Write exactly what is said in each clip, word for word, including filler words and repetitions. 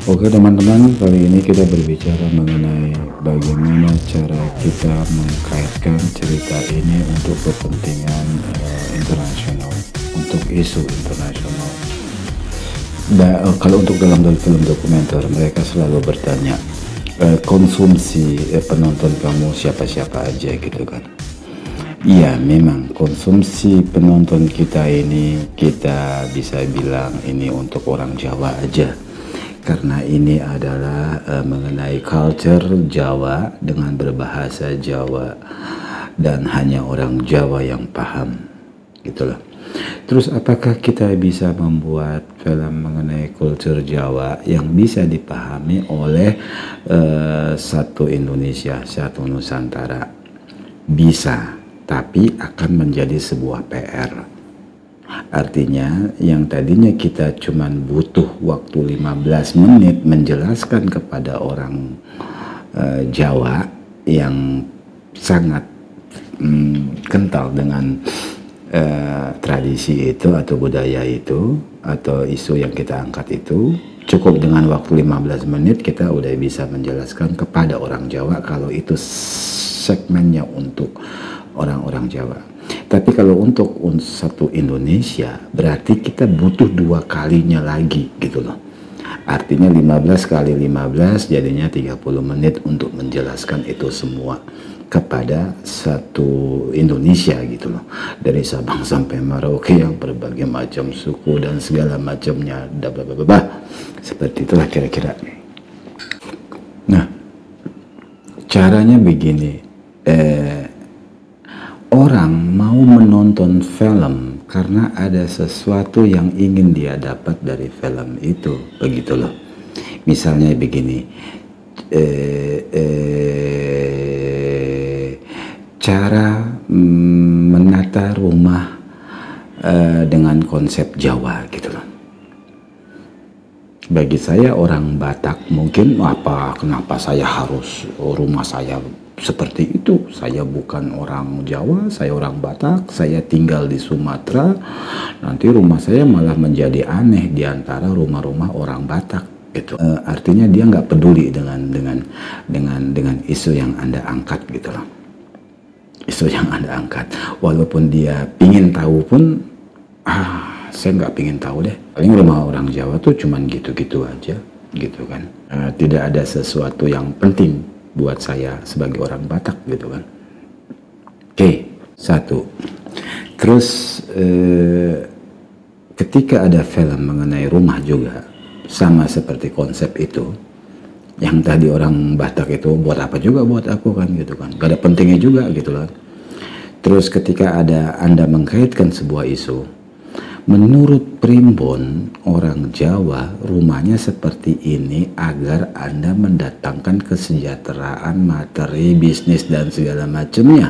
Oke teman-teman, kali ini kita berbicara mengenai bagaimana cara kita mengkaitkan cerita ini untuk kepentingan uh, internasional, untuk isu internasional. Da, uh, kalau untuk dalam film dokumenter, mereka selalu bertanya, uh, konsumsi uh, penonton kamu siapa-siapa aja gitu kan. Iya, memang konsumsi penonton kita ini, kita bisa bilang ini untuk orang Jawa aja. Karena ini adalah uh, mengenai culture Jawa dengan berbahasa Jawa dan hanya orang Jawa yang paham, gitulah. Terus apakah kita bisa membuat film mengenai culture Jawa yang bisa dipahami oleh uh, satu Indonesia, satu Nusantara? Bisa, tapi akan menjadi sebuah P R. Artinya yang tadinya kita cuman butuh waktu lima belas menit menjelaskan kepada orang uh, Jawa yang sangat um, kental dengan uh, tradisi itu atau budaya itu atau isu yang kita angkat itu, cukup dengan waktu lima belas menit kita udah bisa menjelaskan kepada orang Jawa kalau itu segmennya untuk orang-orang Jawa. Tapi kalau untuk satu Indonesia berarti kita butuh dua kalinya lagi gitu loh. Artinya lima belas kali lima belas jadinya tiga puluh menit untuk menjelaskan itu semua kepada satu Indonesia gitu loh. Dari Sabang sampai Merauke yang berbagai macam suku dan segala macamnya. Seperti itulah kira-kira. Nah, caranya begini. Eh, Orang mau menonton film karena ada sesuatu yang ingin dia dapat dari film itu, begitu loh. Misalnya begini, eh, eh, cara mm, menata rumah eh, dengan konsep Jawa, gitu loh. Bagi saya orang Batak mungkin apa kenapa saya harus rumah saya seperti itu. Saya bukan orang Jawa, saya orang Batak, saya tinggal di Sumatera. Nanti rumah saya malah menjadi aneh di antara rumah-rumah orang Batak gitu. E, artinya dia nggak peduli dengan dengan dengan dengan isu yang Anda angkat gitu loh. Isu yang Anda angkat. Walaupun dia pingin tahu pun, ah saya nggak pingin tahu deh. Paling rumah orang Jawa tuh cuman gitu-gitu aja gitu kan. E, tidak ada sesuatu yang penting buat saya sebagai orang Batak gitu kan. Oke, satu. Terus eh, ketika ada film mengenai rumah juga sama seperti konsep itu, yang tadi orang Batak itu buat apa juga buat aku kan gitu kan, gak ada pentingnya juga gitu loh. Terus ketika ada Anda mengkaitkan sebuah isu, menurut Primbon orang Jawa rumahnya seperti ini agar Anda mendatangkan kesejahteraan materi, bisnis dan segala macamnya.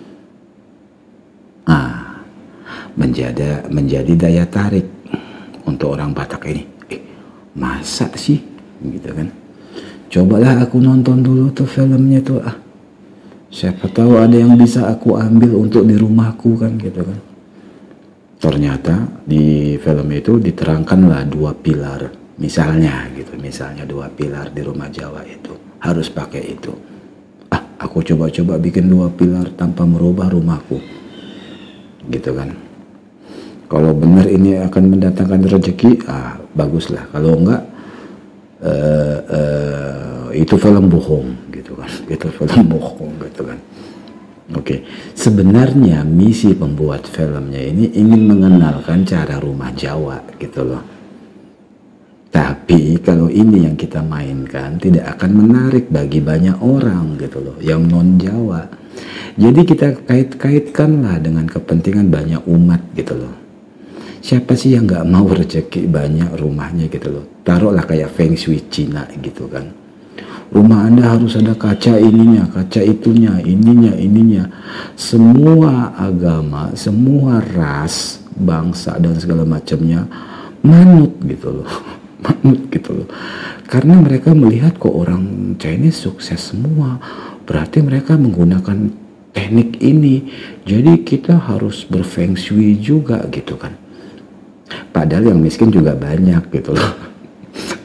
Ah, menjadi menjadi daya tarik untuk orang Batak ini. Eh, masa sih gitu kan? Cobalah aku nonton dulu tuh filmnya tuh ah. Siapa tahu ada yang bisa aku ambil untuk di rumahku kan gitu kan. Ternyata di film itu diterangkanlah dua pilar, misalnya gitu, misalnya dua pilar di rumah Jawa itu harus pakai itu. Ah, aku coba-coba bikin dua pilar tanpa merubah rumahku, gitu kan. Kalau benar ini akan mendatangkan rezeki, ah baguslah. Kalau enggak, uh, uh, itu film bohong, gitu kan. Itu film bohong, gitu kan. Oke, okay. Sebenarnya misi pembuat filmnya ini ingin mengenalkan cara rumah Jawa gitu loh. Tapi kalau ini yang kita mainkan tidak akan menarik bagi banyak orang gitu loh, yang non Jawa. Jadi kita kait-kaitkanlah dengan kepentingan banyak umat gitu loh. Siapa sih yang nggak mau rezeki banyak rumahnya gitu loh. Taruhlah kayak Feng Shui Cina gitu kan. Rumah Anda harus ada kaca ininya, kaca itunya, ininya, ininya. Semua agama, semua ras, bangsa dan segala macamnya manut gitu loh. Manut gitu loh. Karena mereka melihat kok orang Chinese sukses semua. Berarti mereka menggunakan teknik ini. Jadi kita harus berfeng shui juga gitu kan. Padahal yang miskin juga banyak gitu loh.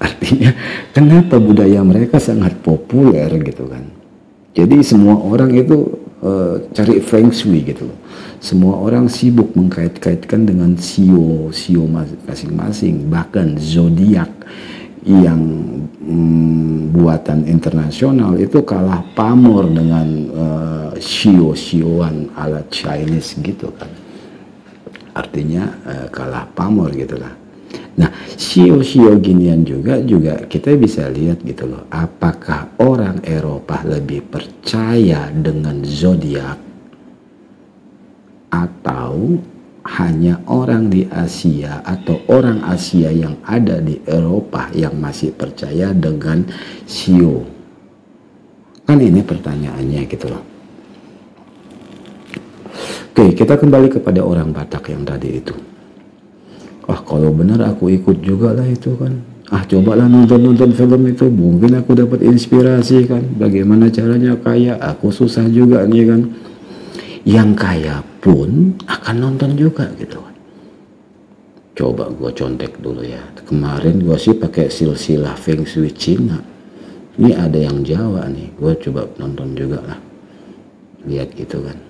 Artinya kenapa budaya mereka sangat populer gitu kan. Jadi semua orang itu uh, cari feng shui gitu loh. Semua orang sibuk mengkait-kaitkan dengan sio, sio masing-masing, bahkan zodiak yang mm, buatan internasional itu kalah pamor dengan uh, sio-sioan ala Chinese gitu kan. Artinya uh, kalah pamor gitu lah. Nah, sio-sio ginian juga juga kita bisa lihat gitu loh. Apakah orang Eropa lebih percaya dengan zodiak atau hanya orang di Asia atau orang Asia yang ada di Eropa yang masih percaya dengan sio? Kan ini pertanyaannya gitu loh. Oke, kita kembali kepada orang Batak yang tadi itu. Ah, kalau benar aku ikut juga lah itu kan. Ah, cobalah nonton-nonton film itu. Mungkin aku dapat inspirasi kan. Bagaimana caranya kaya. Aku susah juga nih kan. Yang kaya pun akan nonton juga gitu kan. Coba gue contek dulu ya. Kemarin gue sih pakai silsilah Feng Shui Cina. Ini ada yang Jawa nih. Gue coba nonton juga lah. Lihat gitu kan.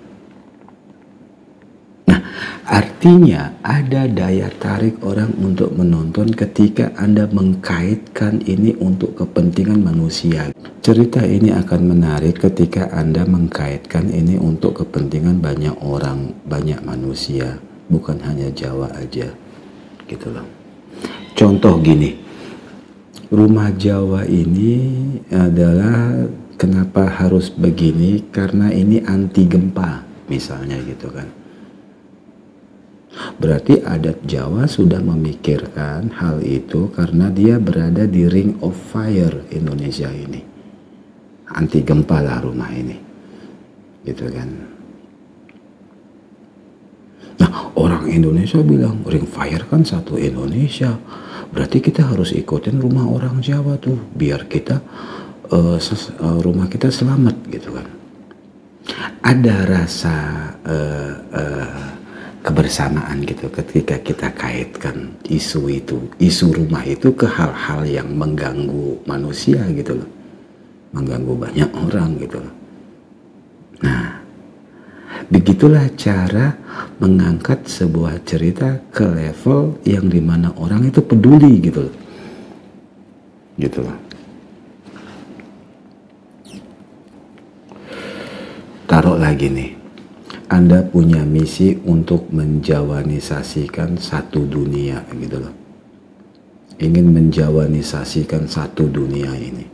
Artinya ada daya tarik orang untuk menonton ketika Anda mengkaitkan ini untuk kepentingan manusia. Cerita ini akan menarik ketika Anda mengkaitkan ini untuk kepentingan banyak orang, banyak manusia, bukan hanya Jawa aja. Gitu loh. Contoh gini, rumah Jawa ini adalah kenapa harus begini? Karena ini anti gempa, misalnya gitu kan. Berarti adat Jawa sudah memikirkan hal itu karena dia berada di Ring of Fire Indonesia ini. Anti gempa lah rumah ini. Gitu kan. Nah, orang Indonesia bilang Ring Fire kan satu Indonesia. Berarti kita harus ikutin rumah orang Jawa tuh biar kita uh, ses, uh, rumah kita selamat gitu kan. Ada rasa uh, uh, kebersamaan gitu ketika kita kaitkan isu itu, isu rumah itu ke hal-hal yang mengganggu manusia gitu loh, mengganggu banyak orang gitu loh. Nah, begitulah cara mengangkat sebuah cerita ke level yang dimana orang itu peduli gitu loh, gitu loh. Taruh lagi nih, Anda punya misi untuk menjawanisasikan satu dunia gitu loh. Ingin menjawanisasikan satu dunia ini.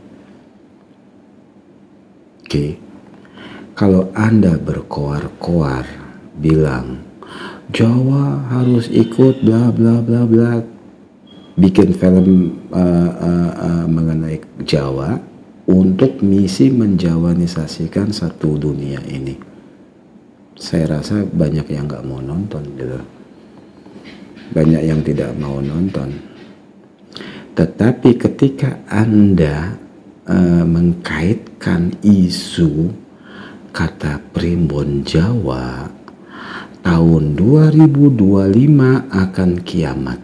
Oke. Kalau Anda berkoar-koar bilang Jawa harus ikut bla bla bla bla, bikin film uh, uh, uh, mengenai Jawa untuk misi menjawanisasikan satu dunia ini. Saya rasa banyak yang nggak mau nonton gitu. Banyak yang tidak mau nonton. Tetapi ketika Anda uh, mengkaitkan isu kata primbon Jawa, tahun dua ribu dua puluh lima akan kiamat.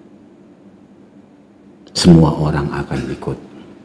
Semua orang akan ikut.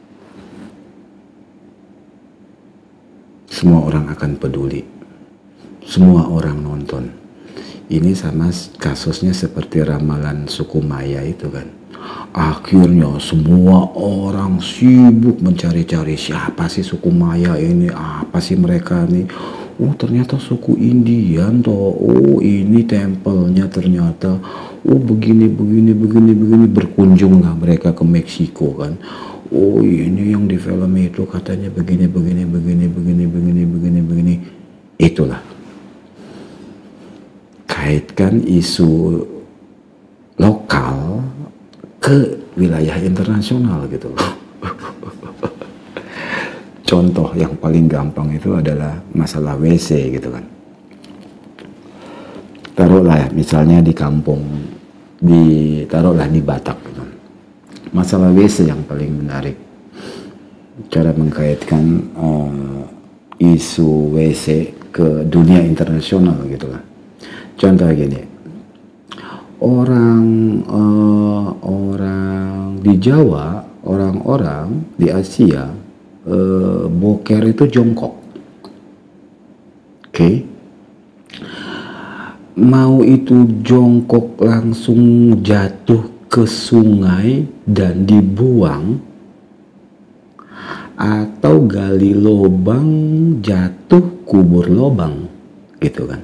Semua orang akan peduli. Semua orang nonton. Ini sama kasusnya seperti ramalan suku Maya itu kan. Akhirnya semua orang sibuk mencari-cari siapa sih suku Maya ini, apa sih mereka nih. Oh ternyata suku Indian toh. Oh ini tempelnya ternyata. Oh begini begini begini begini. Berkunjunglah mereka ke Meksiko kan. Oh ini yang di film itu katanya begini begini begini begini begini begini begini. Itulah. Kaitkan isu lokal ke wilayah internasional gitu. Contoh yang paling gampang itu adalah masalah W C gitu kan. Taruhlah misalnya di kampung, di taruhlah di Batak gitu. Masalah W C yang paling menarik. Cara mengkaitkan uh, isu W C ke dunia internasional gitu kan. Contoh gini, orang uh, orang di Jawa, orang-orang di Asia eh, boker itu jongkok. Oke, okay. Mau itu jongkok langsung jatuh ke sungai dan dibuang, atau gali lubang jatuh kubur lubang, gitu kan.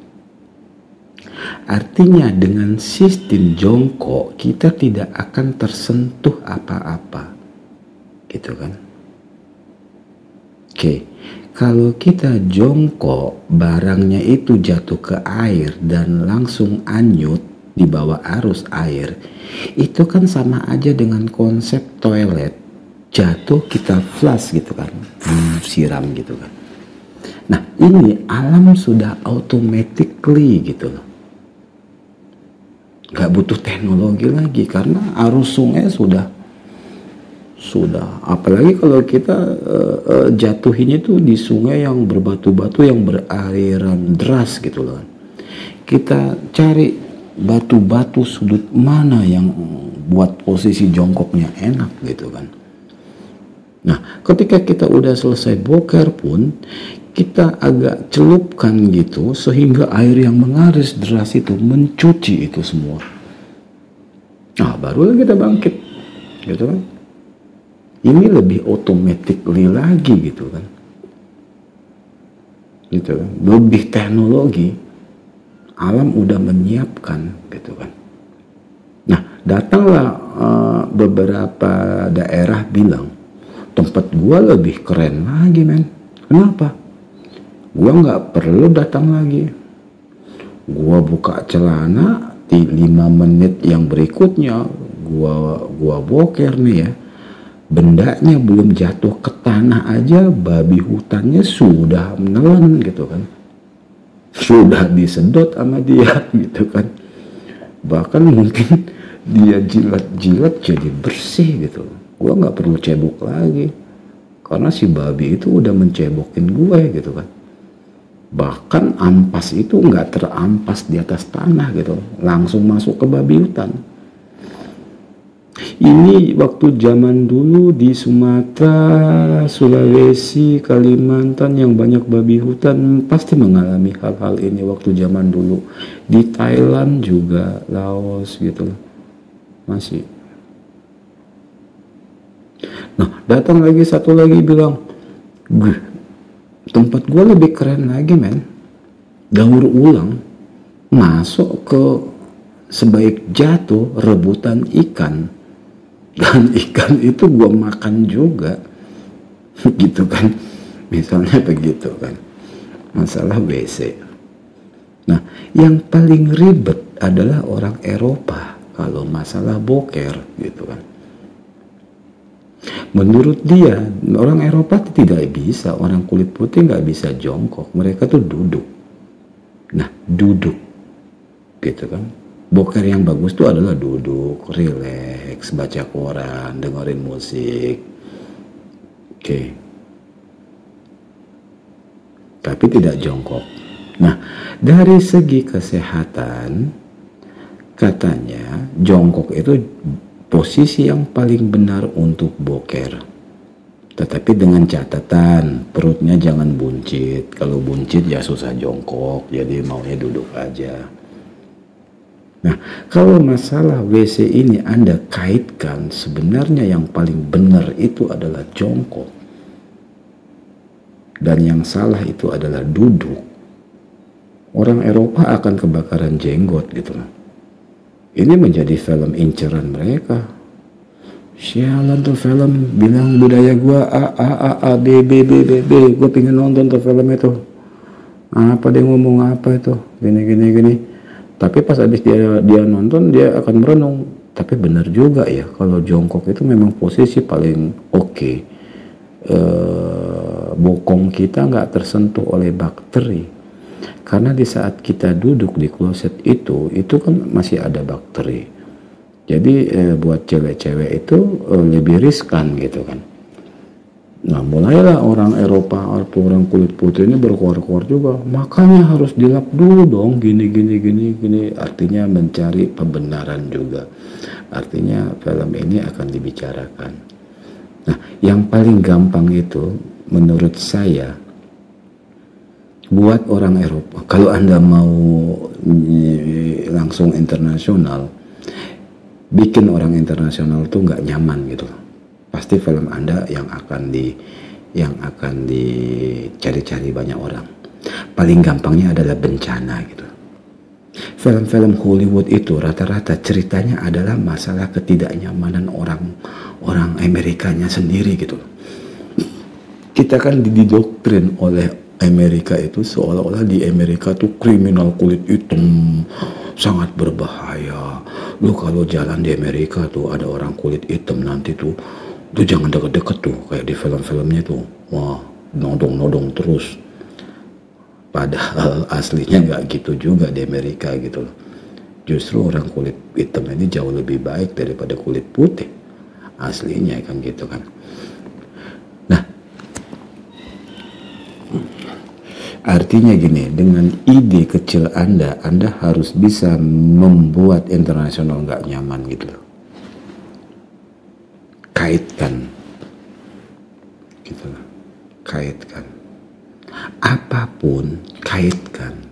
Artinya dengan sistem jongkok kita tidak akan tersentuh apa-apa, gitu kan. Oke, kalau kita jongkok, barangnya itu jatuh ke air dan langsung anyut di bawah arus air, itu kan sama aja dengan konsep toilet jatuh kita flush gitu kan, hmm, siram gitu kan. Nah ini alam sudah automatically gitu loh, nggak butuh teknologi lagi karena arus sungai sudah sudah apalagi kalau kita uh, uh, jatuhinnya tuh di sungai yang berbatu-batu yang beraliran deras gitu loh. Kita cari batu-batu sudut mana yang buat posisi jongkoknya enak gitu kan. Nah ketika kita udah selesai boker pun kita agak celupkan gitu sehingga air yang mengalir deras itu mencuci itu semua. Nah baru kita bangkit gitu kan. Ini lebih automatically lagi gitu kan, gitu kan, lebih teknologi, alam udah menyiapkan gitu kan. Nah datanglah uh, beberapa daerah bilang tempat gua lebih keren lagi men. Kenapa? Gua nggak perlu datang lagi, gua buka celana di lima menit yang berikutnya gua gua boker nih ya. Bendanya belum jatuh ke tanah aja babi hutannya sudah menelan gitu kan, sudah disedot sama dia gitu kan, bahkan mungkin dia jilat-jilat jadi bersih gitu. Gua nggak perlu cebok lagi karena si babi itu udah mencebokin gue gitu kan. Bahkan ampas itu nggak terampas di atas tanah gitu, langsung masuk ke babi hutan. Ini waktu zaman dulu di Sumatera, Sulawesi, Kalimantan yang banyak babi hutan pasti mengalami hal-hal ini waktu zaman dulu. Di Thailand juga, Laos gitu loh, masih. Nah datang lagi satu lagi bilang, tempat gue lebih keren lagi men, daur ulang, masuk ke sebaik jatuh rebutan ikan. Dan ikan itu gua makan juga gitu kan, misalnya begitu kan, masalah W C. Nah yang paling ribet adalah orang Eropa kalau masalah boker gitu kan. Menurut dia orang Eropa tidak bisa, orang kulit putih nggak bisa jongkok, mereka tuh duduk. Nah duduk gitu kan. Boker yang bagus itu adalah duduk, rileks, baca koran, dengerin musik. Oke. Okay. Tapi tidak jongkok. Nah, dari segi kesehatan, katanya jongkok itu posisi yang paling benar untuk boker. Tetapi dengan catatan, perutnya jangan buncit. Kalau buncit ya susah jongkok, jadi maunya duduk aja. Nah, kalau masalah W C ini Anda kaitkan, sebenarnya yang paling benar itu adalah jongkok. Dan yang salah itu adalah duduk. Orang Eropa akan kebakaran jenggot gitu loh. Ini menjadi film inceran mereka. Sialan tuh film, bilang budaya gua A, A, A, A, B, B, B, B, B. Gua pengen nonton tuh film itu. Apa dia ngomong apa itu? Gini, gini, gini. Tapi pas habis dia dia nonton dia akan merenung. Tapi benar juga ya kalau jongkok itu memang posisi paling oke. Okay. E, bokong kita nggak tersentuh oleh bakteri. Karena di saat kita duduk di kloset itu, itu kan masih ada bakteri. Jadi e, buat cewek-cewek itu e, lebih riskan gitu kan. Nah mulailah orang Eropa atau orang kulit putih ini berkuar-kuar juga, makanya harus dilap dulu dong, gini gini gini gini, artinya mencari pembenaran juga. artinya film ini akan dibicarakan. Nah, yang paling gampang itu menurut saya buat orang Eropa, kalau Anda mau langsung internasional, bikin orang internasional tuh nggak nyaman gitu. Pasti film Anda yang akan di yang akan dicari-cari banyak orang. Paling gampangnya adalah bencana gitu. Film-film Hollywood itu rata-rata ceritanya adalah masalah ketidaknyamanan orang orang Amerikanya sendiri gitu. Kita kan didoktrin oleh Amerika itu seolah-olah di Amerika tuh kriminal kulit hitam sangat berbahaya. Lu kalau jalan di Amerika tuh ada orang kulit hitam nanti tuh, tuh jangan deket-deket tuh kayak di film-filmnya tuh. Wah, nodong-nodong terus. Padahal aslinya nggak gitu juga di Amerika gitu loh. Justru orang kulit hitam ini jauh lebih baik daripada kulit putih. Aslinya kan gitu kan. Nah, artinya gini, dengan ide kecil Anda, Anda harus bisa membuat internasional nggak nyaman gitu loh. Kaitkan, gitu loh. Kaitkan. Apapun, kaitkan.